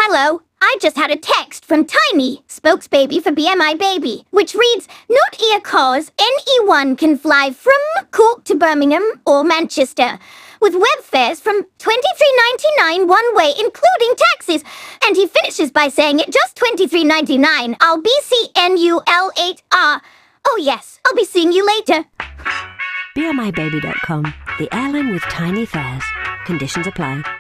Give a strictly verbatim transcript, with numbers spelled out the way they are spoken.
Hello, I just had a text from Tiny, spokesbaby for B M I Baby, which reads, "Note here cause N E one can fly from Cork to Birmingham or Manchester, with web fares from twenty-three ninety-nine one way, including taxes." And he finishes by saying, "At just twenty-three ninety-nine, I'll B C N U L eight R. Oh yes, I'll be seeing you later." B M I baby dot com, the airline with tiny fares. Conditions apply.